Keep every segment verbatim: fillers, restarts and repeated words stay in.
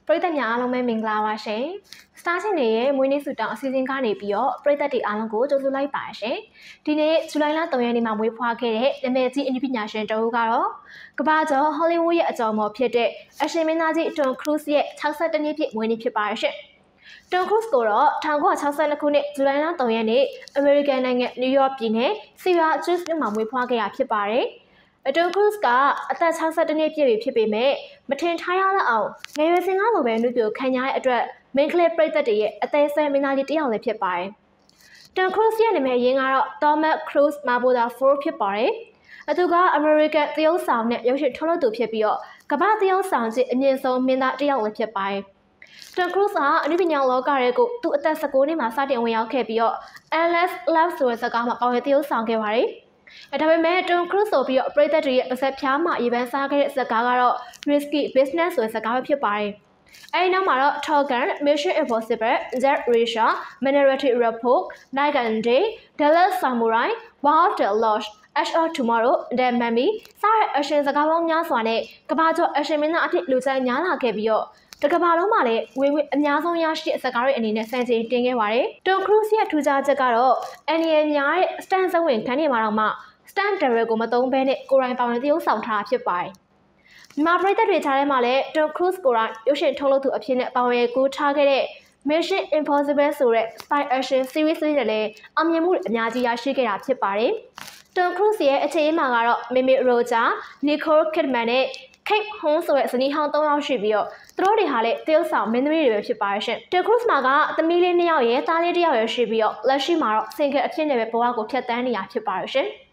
ပရိသတ်များအားလုံးပဲမင်္ဂလာပါရှင်။ Star Channel ရဲ့မွေးနေ့ဆုတောင်းအစီအစဉ်ကနေပြီးတော့ပရိသတ်တွေအားလုံးကိုကြိုဆိုလိုက်ပါရှင်။ဒီနေ့ဇူလိုင်လ၃ရက်နေ့မှာမွေးဖွားခဲ့တဲ့နာမည်ကြီးအနုပညာရှင်တဦးကတော့ကမ္ဘာကျော်ဟောလီဝုဒ်ရဲ့အကြော်မော်ဖြစ်တဲ့အရှင်မင်းသားကြီးတွန်ခရုစ်ရဲ့၆၁နှစ်ပြည့်မွေးနေ့ဖြစ်ပါရှင်။တွန်ခရုစ်ကိုတော့၁၉၆၂ခုနှစ်ဇူလိုင်လ၃ရက်နေ့အမေရိကန်နိုင်ငံနယူးယောက်ပြည်နယ်စီရာဂျွစ်မြို့မှာမွေးဖွားခဲ့တာဖြစ်ပါတယ်။တွန်ခရုစ်ကအသက်၆၁နှစ်ပြည့်ပြီဖြစ်ပေမဲ့မထင်ထားရလောက်အောင်ငယ်ရွယ်စဉ်ကလိုပဲလူပြိုခံရတဲ့အတွက်မင်းကလေးပရိသတ်တွေရဲ့အသေးစိတ်မင်းသားကြီးတယောက်လည်းဖြစ်ပါတယ်။တွန်ခရုစ်ရဲ့နာမည်ရင်းကတော့ Thomas Cruise Maboda Four ဖြစ်ပါတယ်။သူကအမေရိကန်သရုပ်ဆောင်နဲ့ရုပ်ရှင်ထုတ်လုပ်သူဖြစ်ပြီးတော့ကမ္ဘာသရုပ်ဆောင်ကြီးအမြင့်ဆုံးမင်းသားတယောက်လည်းဖြစ်ပါတယ်။တွန်ခရုစ်ဟာအနုပညာလောကတွေကိုသူ့အသက်၁၉နှစ်မှာစတင်ဝင်ရောက်ခဲ့ပြီးတော့ Endless Love ဆိုတဲ့ဇာတ်ကားမှာပါဝင်သရုပ်ဆောင်ခဲ့ပါတယ်။ဒါပေမဲ့တွန်ခရုစ်ဆိုပြီးတော့ပရိသတ်တွေရဲ့ပါးစပ်ဖြားမှာရေပန်းစားခဲ့တဲ့ဇာတ်ကားကတော့ Risky Business ဆိုတဲ့ဇာတ်ကားပဲဖြစ်ပါတယ်။အဲဒီနောက်မှာတော့ Top Gun, Mission Impossible, Jet Racer, Minority Report, Night and Day, The Last Samurai, War of the Lost, Edge of Tomorrow, The Mummy စတဲ့အရှင်ဇာတ်ကားပေါင်းများစွာနဲ့ကမ္ဘာကျော်အရှင်မင်းသားအဖြစ်လူကြိုက်များလာခဲ့ပြီးတော့တကမ္ဘာလုံးမှာလည်းဝေဝေအများဆုံးရရှိတဲ့ဇာတ်ကားတွေအနေနဲ့စံချိန်တင်ခဲ့ပါတယ်။တွန်ခရုစ်ရဲ့ထူးခြားချက်ကတော့အန်နီယယ်များတဲ့ stand စဝင်ခန်းနေမှာတော့မှ stand double ကိုမသုံးဘဲနဲ့ကိုယ်တိုင်ပါဝင်သရုပ်ဆောင်ထားတာဖြစ်ပါတယ်။မြန်မာပရိသတ်တွေကြားထဲမှာလည်းတွန်ခရုစ်ကိုယ်တိုင်ရုပ်ရှင်ထုတ်လုပ်သူအဖြစ်နဲ့ပါဝင်ကူးထားခဲ့တဲ့ Mission Impossible ဆိုတဲ့ spy action series တွေလည်းအောင်မြင်မှုအများကြီးရရှိခဲ့တာဖြစ်ပါတယ်။တွန်ခရုစ်ရဲ့အခြေအနေမှာကတော့မေမေရိုဂျာ, Nicole Kidman နဲ့ Kate Holmes ဆိုတဲ့ဇနီးဟောင်း၃ယောက်ရှိပြီးတော့သူတို့တွေဟာလည်းသရုပ်ဆောင်မင်းသမီးတွေပဲဖြစ်ပါတယ်ရှင်။တွန်ခရုစ်မှာကသမီးလေး၂ယောက်ရဲ့သားလေးတစ်ယောက်ရရှိပြီးတော့လက်ရှိမှာတော့ single အဖြစ်နဲ့ပဲဘဝကိုဖြတ်သန်းနေတာဖြစ်ပါတယ်ရှင်။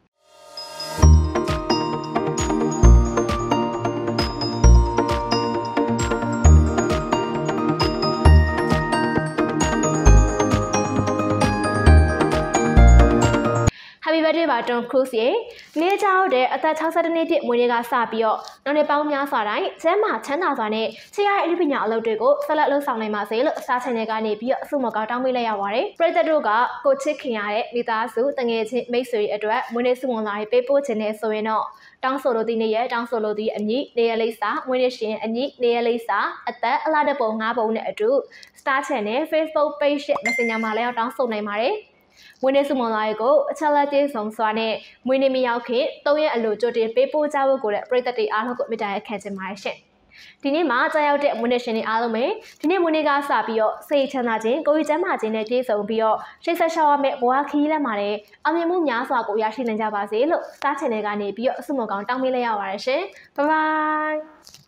Happy birthday ပါတွန်ခရုစ်ရေနေ့ကြောက်တဲ့အသက်၆၁နှစ်ပြည့်မွေးနေ့ကစပြီးတော့နောက်နေ့ပေါင်းများစွာတိုင်းကျမ်းမာချမ်းသာစွာနဲ့ချစ်ရတဲ့အနုပညာအလုပ်တွေကိုဆက်လက်လုပ်ဆောင်နိုင်ပါစေလို့ Star Channel ကနေပြီးတော့အဆုမကောင်းတောင်းပေးလိုက်ရပါတယ်ပရိသတ်တို့ကကိုချစ်ခင်ရတဲ့မိသားစုတငယ်ချင်းမိတ်ဆွေအတွက်မွေးနေ့ဆုမွန်လာရေးပေးပို့ခြင်းနဲ့ဆိုရင်တော့တောင်းဆိုလို့ဒီနေ့ရဲ့တောင်းဆိုလို့ဒီအမည်နေရလိပ်စာမွေးနေ့ရှင်အမည်နေရလိပ်စာအသက်အလားတပုံ၅ပုံနဲ့အတူ Star Channel Facebook Page နဲ့ Messenger မှာလည်းတောင်းဆိုနိုင်ပါတယ်မွေးနေ့ဆုမွန်လာရေးကိုအချက်လက်ကျေးဆောင်စွာနဲ့မွေးနေ့မရောက်ခင်၃ရက်အလိုကြိုတင်ပေးပို့ကြဖို့ကိုလည်းပရိသတ်တွေအားလုံးကိုမေတ္တာရပ်ခံချင်ပါတယ်ရှင်။ဒီနေ့မှာကြာရောက်တဲ့မွေးနေ့ရှင်တွေအားလုံးပဲဒီနေ့မွေးနေ့ကစပြီးတော့စိတ်ချမ်းသာခြင်းကိုယ်ရည်ကျန်းမာခြင်းနဲ့ပြည့်စုံပြီးတော့ရှိတ်ဆက်ရှောက်ရမယ့်ဘဝခရီးလမ်းမှာလည်းအောင်မြင်မှုများစွာကိုရရှိနိုင်ကြပါစေလို့ Star Channel ကနေပြီးတော့အဆုမကောင်းတောင်းပေးလိုက်ရပါတယ်ရှင်။ Bye bye